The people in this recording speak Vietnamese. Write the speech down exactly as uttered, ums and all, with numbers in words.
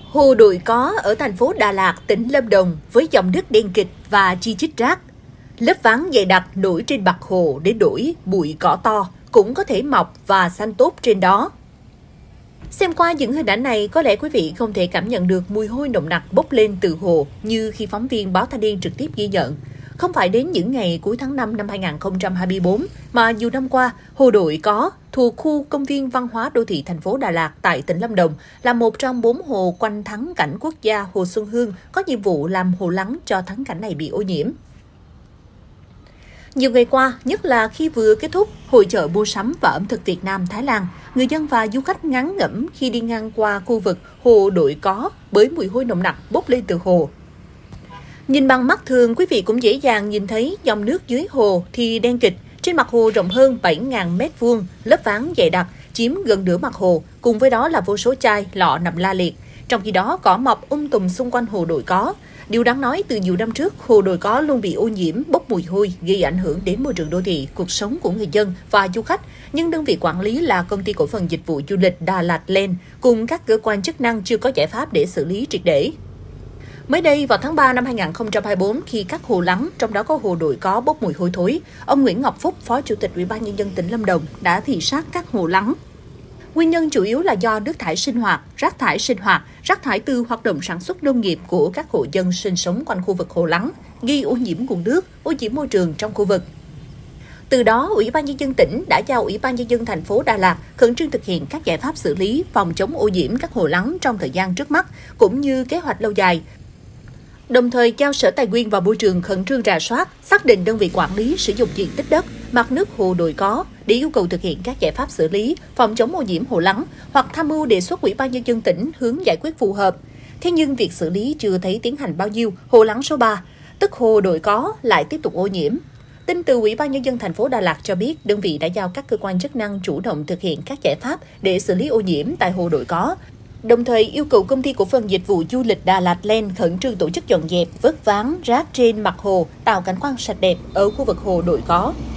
Hồ Đội Có ở thành phố Đà Lạt, tỉnh Lâm Đồng với dòng nước đen kịt và chi chít rác. Lớp ván dày đặc nổi trên mặt hồ để đổi bụi cỏ to cũng có thể mọc và xanh tốt trên đó. Xem qua những hình ảnh này, có lẽ quý vị không thể cảm nhận được mùi hôi nồng nặc bốc lên từ hồ như khi phóng viên Báo Thanh Niên trực tiếp ghi nhận. Không phải đến những ngày cuối tháng năm năm hai nghìn không trăm hai mươi tư, mà nhiều năm qua, Hồ Đội Có thuộc khu công viên văn hóa đô thị thành phố Đà Lạt tại tỉnh Lâm Đồng là một trong bốn hồ quanh thắng cảnh quốc gia Hồ Xuân Hương có nhiệm vụ làm hồ lắng cho thắng cảnh này bị ô nhiễm. Nhiều ngày qua, nhất là khi vừa kết thúc hội chợ mua sắm và ẩm thực Việt Nam Thái Lan, người dân và du khách ngán ngẩm khi đi ngang qua khu vực Hồ Đội Có bởi mùi hôi nồng nặc bốc lên từ hồ. Nhìn bằng mắt thường, quý vị cũng dễ dàng nhìn thấy dòng nước dưới hồ thì đen kịt, trên mặt hồ rộng hơn bảy nghìn mét vuông, lớp ván dày đặc chiếm gần nửa mặt hồ, cùng với đó là vô số chai, lọ nằm la liệt. Trong khi đó, cỏ mọc um tùm xung quanh Hồ Đội Có. Điều đáng nói, từ nhiều năm trước, Hồ Đội Có luôn bị ô nhiễm, bốc mùi hôi, gây ảnh hưởng đến môi trường đô thị, cuộc sống của người dân và du khách. Nhưng đơn vị quản lý là Công ty Cổ phần Dịch vụ Du lịch Đà Lạt Land cùng các cơ quan chức năng chưa có giải pháp để xử lý triệt để. Mới đây, vào tháng ba năm hai nghìn không trăm hai mươi tư, khi các hồ lắng, trong đó có Hồ Đội Có bốc mùi hôi thối, ông Nguyễn Ngọc Phúc, Phó Chủ tịch Ủy ban Nhân dân tỉnh Lâm Đồng đã thị sát các hồ lắng. Nguyên nhân chủ yếu là do nước thải sinh hoạt, rác thải sinh hoạt, rác thải từ hoạt động sản xuất nông nghiệp của các hộ dân sinh sống quanh khu vực hồ lắng, gây ô nhiễm nguồn nước, ô nhiễm môi trường trong khu vực. Từ đó, Ủy ban Nhân dân tỉnh đã giao Ủy ban Nhân dân thành phố Đà Lạt khẩn trương thực hiện các giải pháp xử lý, phòng chống ô nhiễm các hồ lắng trong thời gian trước mắt, cũng như kế hoạch lâu dài. Đồng thời giao Sở Tài nguyên và Môi trường khẩn trương rà soát, xác định đơn vị quản lý sử dụng diện tích đất, mặt nước Hồ Đội Có để yêu cầu thực hiện các giải pháp xử lý, phòng chống ô nhiễm hồ lắng hoặc tham mưu đề xuất Ủy ban Nhân dân tỉnh hướng giải quyết phù hợp. Thế nhưng việc xử lý chưa thấy tiến hành bao nhiêu, hồ lắng số ba, tức Hồ Đội Có lại tiếp tục ô nhiễm. Tin từ Ủy ban Nhân dân thành phố Đà Lạt cho biết, đơn vị đã giao các cơ quan chức năng chủ động thực hiện các giải pháp để xử lý ô nhiễm tại Hồ Đội Có. Đồng thời yêu cầu Công ty Cổ phần Dịch vụ Du lịch Đà Lạt Land khẩn trương tổ chức dọn dẹp, vớt ván, rác trên mặt hồ, tạo cảnh quan sạch đẹp ở khu vực Hồ Đội Có.